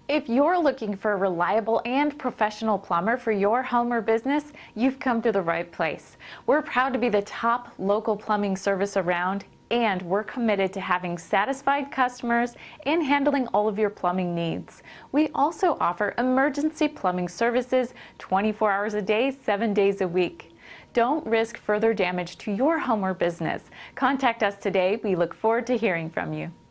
If you're looking for a reliable and professional plumber for your home or business, you've come to the right place. We're proud to be the top local plumbing service around, and we're committed to having satisfied customers and handling all of your plumbing needs. We also offer emergency plumbing services 24 hours a day, 7 days a week. Don't risk further damage to your home or business. Contact us today. We look forward to hearing from you.